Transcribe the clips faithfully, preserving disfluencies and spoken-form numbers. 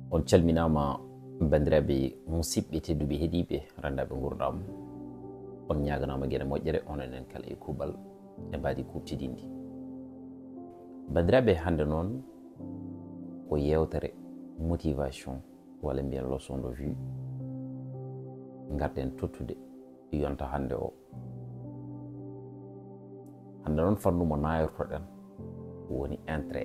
On calminama bandiraɓe musidɓe tedduɓe heeɗiɓe randaɓe gurdam on ñaganama gueɗe moƴƴere ononen kala e kuuɓal e mbadi kuɓtidindi. Bandiraɓe hande noon ko yewtere motivation walla mbiyen leçon de vue garɗen tottude yonta hande o. Hande noon fannu mo nayortoɗen woni intret.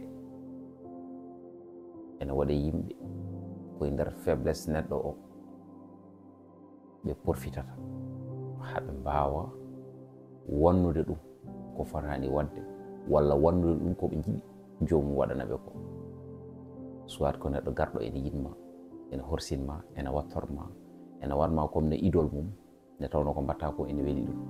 ene waɗa yimɓe koye nder faiblesse neɗɗo o ɓe profitata haɓe mbawa wannude ɗum ko fotani wadde walla wannude ɗum koɓe jiɗi jomum waɗanaɓe ko, soit ko neɗɗo garɗo ene yinma ene horsinma ene wattorma ene wanma comme ne idole mum nde tawno ko mbatta ko ene weeli ɗum,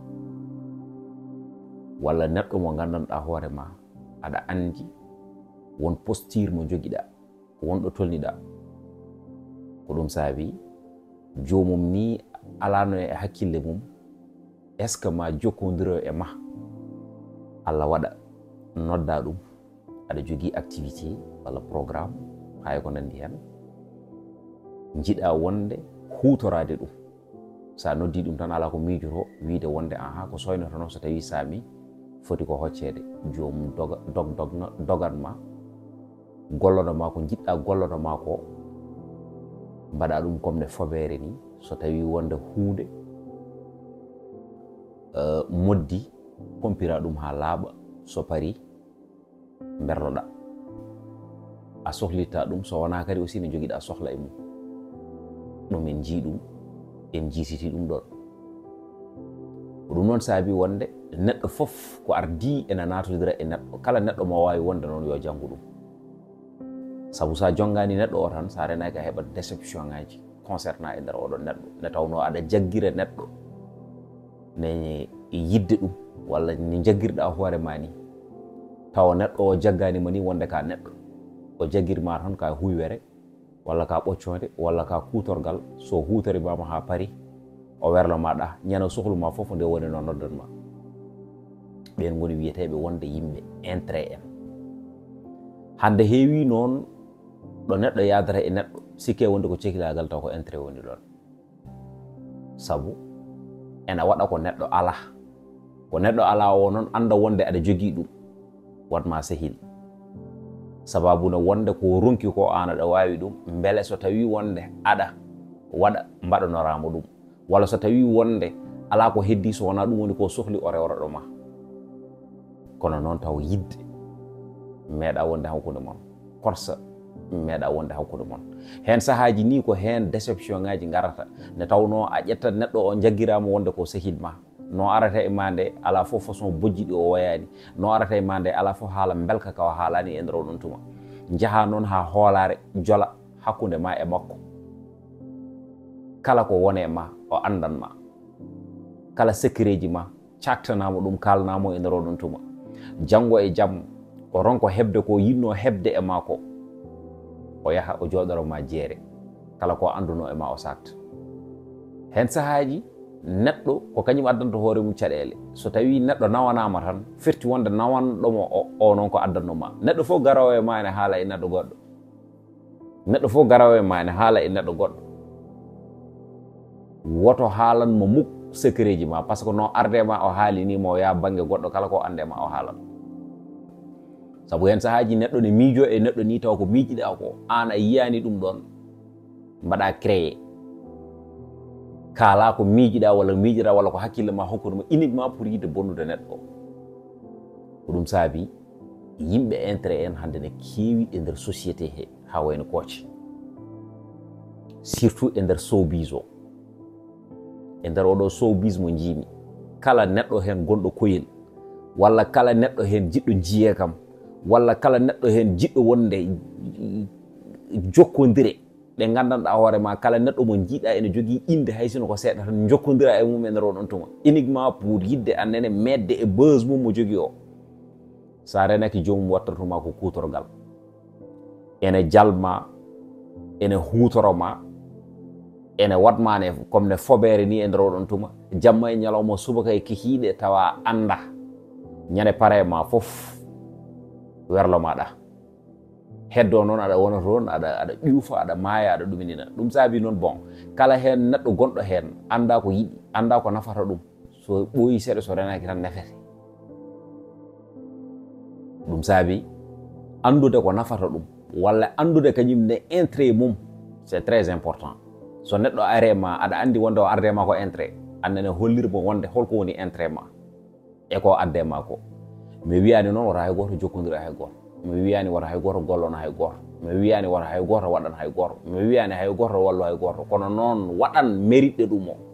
walla neɗɗo mo gandanɗa hoorema aɗa andi won posture mo joguiɗa wonɗo tolniɗa ko ɗum saabi jomum ni alano e hakkille mum est ce que ma jokkodiro e ma Allah waɗa nodda ɗum aɗa jogui activité walla programme hay ko nandi hen jiiɗa wonde hutorade ɗum, sa noddi ɗum tan ala ko miijoto wiide wonde aha ko soynoto noon so tawi saami foti ko hoccede jomum doga dog dog doganma gollodoma ko jiɗɗa gollodoma ko mbaɗa ɗum comme ne fobere ni, so tawi wonde hunde uh, moddi pompira ɗum ha laaɓa, so pari berloɗa a sohlita ɗum, so wona kadi aussi ne joguiɗa sohla e mum. ɗum en jii ɗum en jiisiti ɗum ɗon. ko ɗum noon saabi wonde neɗɗo foof ko ardi ene natodira e neɗɗo, kala neɗɗo mo wawi wonde noon yo janggu ɗum. Sabu sa jongani neɗɗo o tan sa renaki a heɓat déception ngaji concernant e nder oɗon neɗɗo nde tawno aɗa jaggira neɗɗo ne yidde ɗum walla ne jaggirɗa hoorema ni, tawa neɗɗo o jagganima ni wonde ka neɗɗo o jaggirma tan ka huywere walla ka ɓoccode walla ka kutorgal, so hutorimama ha paari o werlomaɗa ñana sohluma foof nde woni no noddanma. ɓen goni wiyeteɓe wonde yimɓe intret en. hande heewi noon ɗo neɗɗo yadata e neɗɗo sikke wonde ko cekilagal taw ko intret woni ɗon, sabu ene waɗa ko neɗɗo ala ko neɗɗo ala o noon anda wonde aɗa jogui ɗum watma sehil, sababu no wonde ko ronki ko an aɗa wawi ɗum beele so tawi wonde aɗa waɗa mbaɗanoramo ɗum, walla so tawi wonde ala ko heddi so wona ɗum woni ko sohli o rewra ɗoma. kono noon taw yidde meeɗa wonde hakkude mon, korsa meeɗa wonde hakkude mon. hen sahaji ni ko hen déception ngaji garata nde tawno a ƴettat neɗɗo o jagguirama wonde ko sehilma, no arata e ma nde ala fof façon bojjiɗi o wayani, no arata e ma nde ala fof haala belka ka o haalani e nder oɗon tuma. jaaha noon ha hoolare jola hakkude ma e makko, kala ko wone ma o andanma, kala secret ji ma caktanama ɗum kalnamo e nder oɗon tuma. janggo e jaam o ronko hebde ko yinno hebde e ma ko, o yaha o joɗoro ma jeere, kala ko anduno e ma o sakta. hen sahaji neɗɗo ko kañum addanta hoore mum caɗele, so tawi neɗɗo nawanama tan firti wonde nawanɗomo o noon ko addannoma. neɗɗo fof garawo e ma ene haala e neɗɗo goɗɗo, neɗɗo fof garawo e ma ene haala e neɗɗo goɗɗo, woto haalanmo muk secret ji ma, par ce que no ardema o haalinima o yaa banggue goɗɗo kala ko andema o haalan. sabu hen sahaji neɗɗo ne miijo e neɗɗo ni taw ko miijiɗa ko an a yiyani ɗum ɗon mbaɗa créé, kala ko miijiɗa walla miijiɗa walla ko hakkille ma hokkudema uniquement pour yidde bonnude neɗɗo o. ko ɗum saabi yimɓe intret en hande ne keewi e nder société he ha wayno kooce, surtout e nder showbiz o. e nder oɗo showbiz mo jiimi, kala neɗɗo hen gonɗo koyel walla kala neɗɗo hen jiɗɗo jiye kam walla kala neɗɗo hen jiɗɗo wonde jokkodire ɓe gandanɗa hoorema, kala neɗɗo mo jiiɗa ene jogui inde hay sino ko seeɗa tan jokkodira e mum e nder oɗon tuma uniquement pour yidde annene medde e buzz mum mo jogui o. sa renaki jomum wattatuma ko kutorgal, ene jalma ene hutoroma ene watmane comme ne fobere ni e nder oɗon tuma, jamma e ñalawma subaka e kehiɗe tawa anda ñande pare ma foof werlo maɗa. heddo non ada wona ron ada ada ƴuufa ada maaya ada ɗuminina ɗum saabi non bon kala hen neɗɗo gonɗo hen anda ko yiɗi anda ko nafata ɗum so ɓooyi seeɗa so renaki tan nefete ɗum saabi andude ko nafata ɗum walla andude kañum ne intérêt mum c'est très important so neɗɗo are ma aɗa andi wonde o arde ma ko intérêt annene hollirmo wonde holko woni intérêt ma e ko adde ma ko mi wiyani noon wota hay goto jokkodira hay goto mi wiyani wota hay goto gollona hay goto mi wiyani wota hay goto waɗan hay goto mi wiyani hay goto wallu hay goto kono noon waɗan mérite ɗum o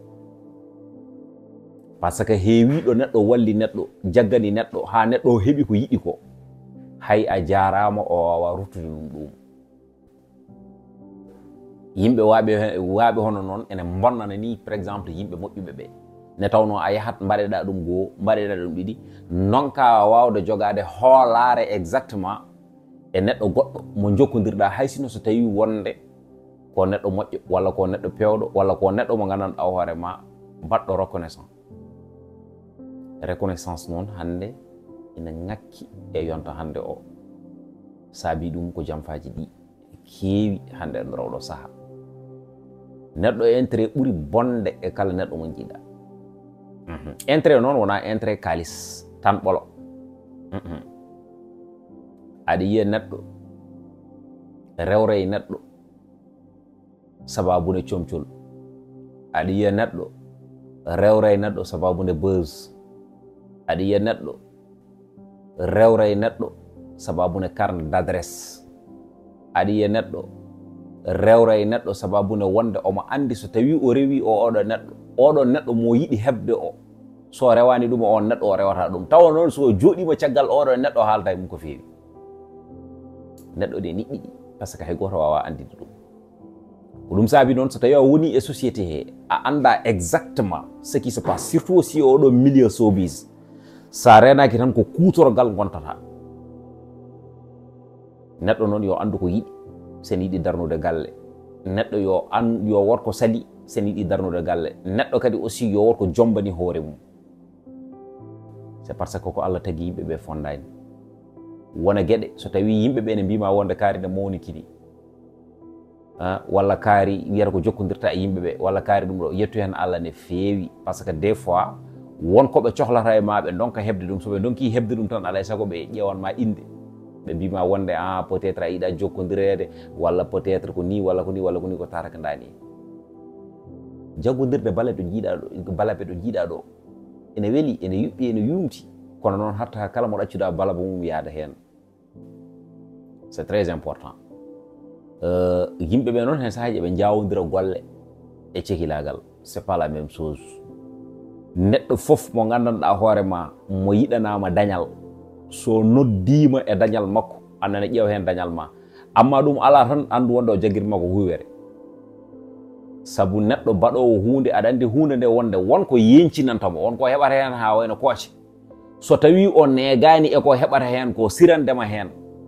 par ce que heewiɗo neɗɗo walli neɗɗo jaggani neɗɗo ha neɗɗo o heeɓi ko yiɗi ko hay a jarama o wawa ruttude ɗum ɗum yimɓe waaɓe waaɓe hono noon ene bonnana ni par exemple yimɓe moƴƴuɓe ɓe ne tawno a yahat mbaɗeɗa ɗum goo mbaɗeɗa ɗum ɗiɗi non ka wawde jogade hoolare exactement e neɗɗo goɗɗo mo jokkodirɗa hay sino so tawi wonde ko neɗɗo moƴƴo walla ko neɗɗo pewɗo walla ko neɗɗo mo gandanɗa hoore ma mbaɗɗo reconnaissance reconnaissance noon hande ina ngakki e yonta hande o saabi ɗum ko jamfaji ɗi keewi hande e nder oɗo saaha neɗɗo intérêt ɓuuri bonde e kala neɗɗo mo jiiɗa intérêt noon wona intérêt kalis tan ɓolo aɗa yiya neɗɗo rewre neɗɗo sababude comcol aɗa yiya neɗɗo rewre neɗɗo sababude buzz aɗa yiya neɗɗo rewre neɗɗo sababude carnet d'adresse aɗa yiya neɗɗo rewre neɗɗo sababude wonde omo andi so tawi o rewi o oɗo neɗɗo oɗo neɗɗo mo yiɗi hebde o so rewani ɗum on neɗɗo o rewata ɗum tawa noon so joɗima caggal oɗo neɗɗo haalta e mum ko feewi neɗɗo ɗe ni ɗiɗi par ce que hay goto wawa andide ɗum ko ɗum saabi noon so tawi a woni e société he a anda exactement ce qui se passe surtout aussi oɗo milieu showbiz sa renaki tan ko kutorgal gontata neɗɗo noon yo andu ko yiɗi sen yiɗi darnude galle neɗɗo yo an yo wotko sali sen yiɗi darnude galle neɗɗo kadi aussi yo wotko jombani hoore mum c'est parce que ko Allah tagi yimɓe ɓe fondani wona gueɗe so tawi yimɓe ɓe ne mbima wonde kaari ne mawnikini walla kaari wiyata ko jokkodirta e yimɓe ɓe walla kaari ɗum ɗo yettu hen Allah ne feewi par ce que des fois wonkoɓe cohlata e ma ɓe donka hebde ɗum soɓe donki hebde ɗum tan alay sago ɓe ƴewanma inde ɓe mbima wonde a peut être a yiɗa jokkodirede walla peut être ko ni walla ko ni walla ko ni ko taraka dani jaggodirde bale ɗo jiiɗa ɗo balaɓe ɗo jiiɗa ɗo ene weeli ene yuɓɓi ene yumti kono noon hatta kala mo ɗaccuɗa balaba mum yaada hen c'est très important yimɓe ɓe noon hen sahaji ɓe jawodira golle e cehilagal c'est pas la même chose neɗɗo foof mo gandanɗa hoore ma mo yiɗanama dañal so noddima e dañal makko annene ƴeew hen dañal ma amma ɗum ala tan andu wonde o jaguirma ko huwere saabu neɗɗo baɗowo hunde aɗa andi hunde nde wonde wonko yencinantamo wonko heɓata hen ha wayno kooce so tawi o negani e ko heɓata hen ko sirandema hen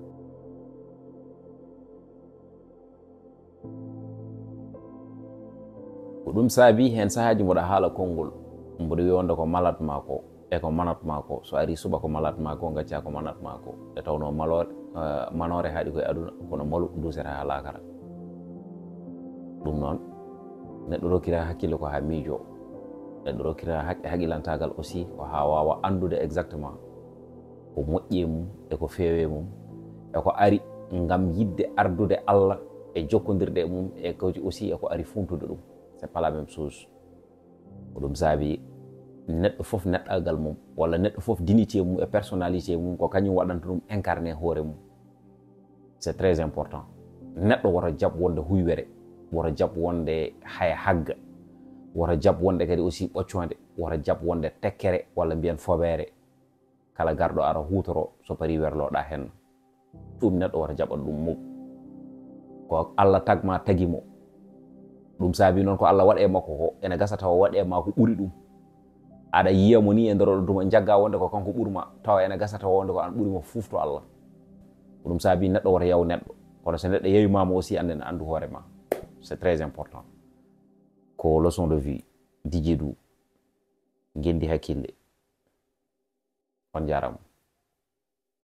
ko ɗum saabi hen sahaji mboɗa haala konngol mboɗo wi wonde ko malat ma ko e ko manat ma ko so ari suba ko malat ma ko gacca ko manat ma ko e tawno malore manore haaɗi koye aduna kono malu dusata ha lakara ɗum noon neɗɗo rokkira hakkille ko ha miijo neɗɗo rokkira haqqilantagal aussi ko ha wawa andude exactement ko moƴƴi mum e ko feewe mum e ko ari ngam yidde ardude Allah e jokkodirde e mum e ko aussi e ko ari funtude ɗum c'est pas la même chose ko ɗum saabi neɗɗo foof neɗɗagal mum walla neɗɗo foof dignité mum e personnalité mum ko kañum waɗanta ɗum incarné hoore mum c'est très important neɗɗo woto jab wonde huywere woto jab wonde hay hagga woto jab wonde kadi aussi ɓoccode woto jab wonde tekkere walla mbiyen foɓere kala garɗo ara hutoro so pari werloɗa hen ɗum neɗɗo woto jaɓat ɗum mum ko Allah tagma tagimo ɗum saabi noon ko Allah waɗe makko ko ene gasa tawa waɗe ma ko ɓuuri ɗum aɗa yiyamo ni e nder oɗo duma jagga wonde ko kanko ɓuurma tawa ene gasa tawa wonde ko an ɓuurimo fufto Allah ko ɗum saabi neɗɗo woto yaw neɗɗo kono so neɗɗo yewimama aussi ande ne andu hoore ma c'est très important ko leçon de vie Dj Dou gendi hakkille on jarama.